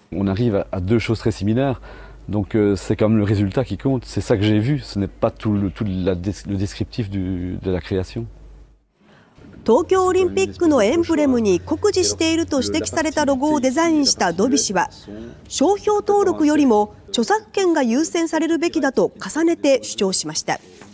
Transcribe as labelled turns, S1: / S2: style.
S1: On arrive à deux choses très similaires, donc c'est quand même le résultat qui compte. C'est ça que j'ai vu, ce n'est pas tout le descriptif de la création.
S2: 東京オリンピックのエンブレムに酷似していると指摘されたロゴをデザインしたドビ氏は、商標登録よりも著作権が優先されるべきだと重ねて主張しました。